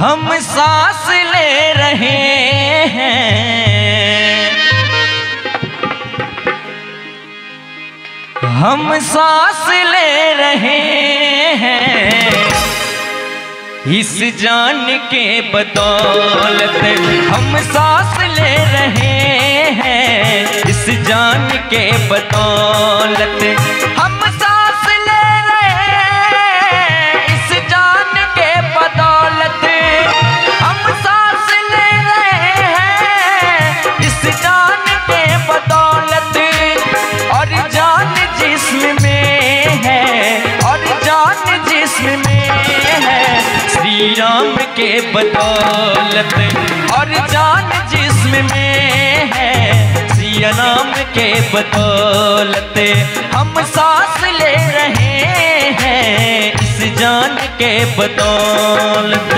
हम सांस ले रहे हैं, हम सांस ले रहे हैं, इस जान के बदौलत हम सांस ले रहे हैं, इस जान के बदौलत हम सांस ले रहे हैं, इस जान के बदौलत हम सांस ले रहे हैं, इस जान के बदौलत। और जान जिस्म में है, और जान जिस्म में है, श्री राम के बदौलत। और जान जिस्म में है, श्री राम के बदौलत हम सांस ले रहे हैं, इस जान के बदौलत।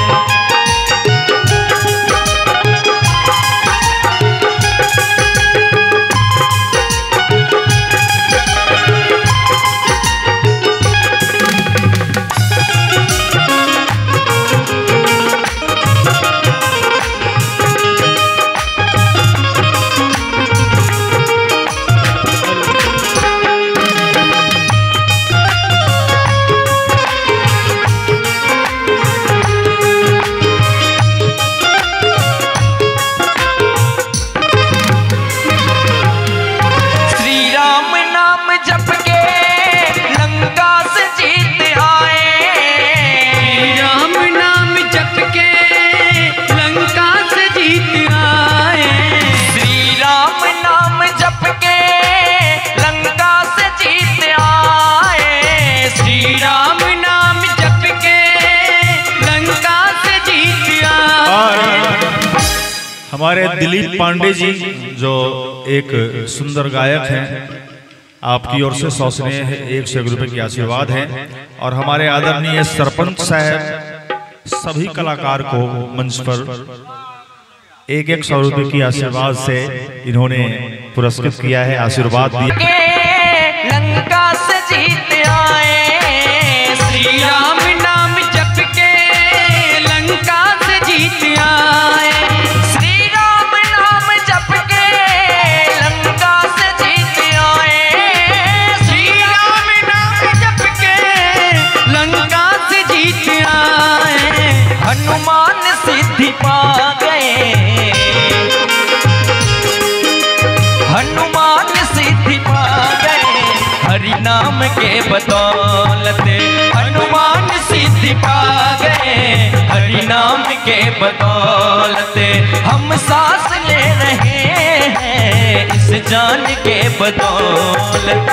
हमारे दिलीप पांडे जी जो एक सुंदर गायक हैं, आपकी ओर से 100 स्नेह 101 रुपए की आशीर्वाद है। और हमारे आदरणीय सरपंच साहब सभी कलाकार को मंच पर 100 रुपए की आशीर्वाद से इन्होंने पुरस्कृत किया है, आशीर्वाद दिया। लंका से जीत आए, श्री राम नाम जप के लंका से जीत आए, श्री राम नाम जप के लंका से जीत आए, श्री राम नाम जप के लंका से जीत आए। हनुमान सिद्धि पा गए, हनुमान सिद्धि पा गए, हरि नाम के बदौलत। हनुमान सिद्धि पा गए, हरि नाम के बदौलत। हम सांस ले रहे हैं, इस जान के बदौलत।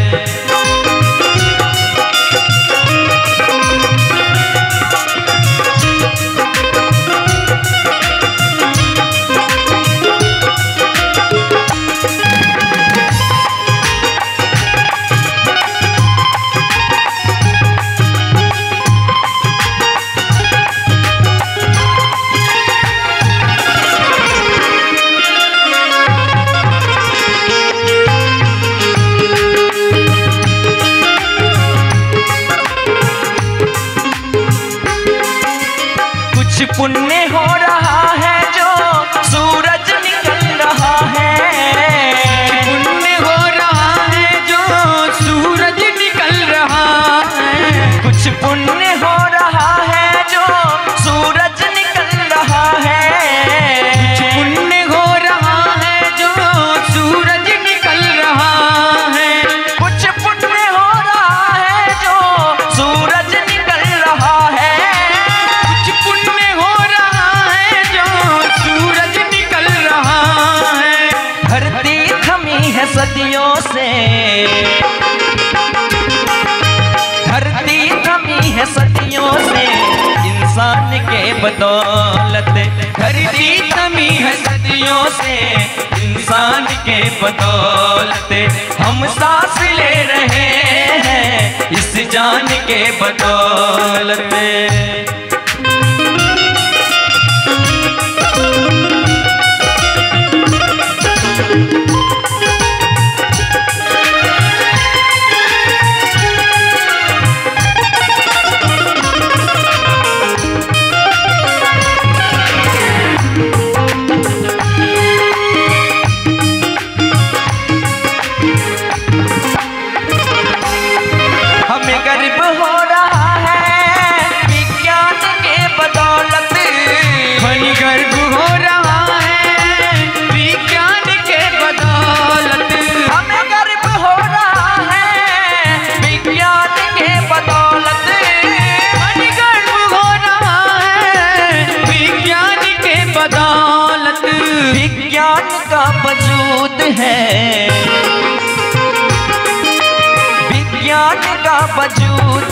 पुण्य हो रहा है जो सूरज निकल रहा है, पुण्य हो रहा है जो सूरज निकल रहा है, कुछ पुण्य हो रहा है जो सूरज निकल रहा है, कुछ पुण्य हो रहा है जो सूरज निकल रहा है, कुछ पुण्य हो रहा है जो सूरज निकल रहा है, कुछ पुण्य हो रहा है जो सूरज निकल रहा है। धरती थमी है सदियों से, धरती थमी है सदियों से, इंसान के बदौलत। धरती थमी है सदियों से, इंसान के बदौलत। हम सांस ले रहे हैं, इस जान के बदौलत।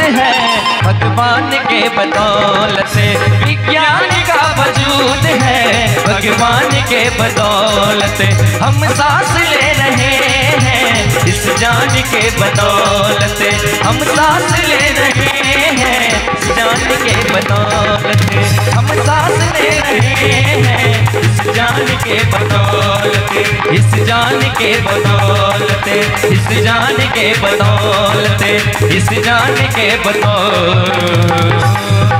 है भगवान के बदौलत, विज्ञान का वजूद है भगवान के बदौलत, हम सांस ले रहे हैं इस जान के बदौलत, हम सांस ले रहे हैं इस जान के बदौलत, हम सांस ले रहे हैं इस जान के बदौलत, इस जान के बदौलत, इस जान के बदौलत, इस जान के बदौलत।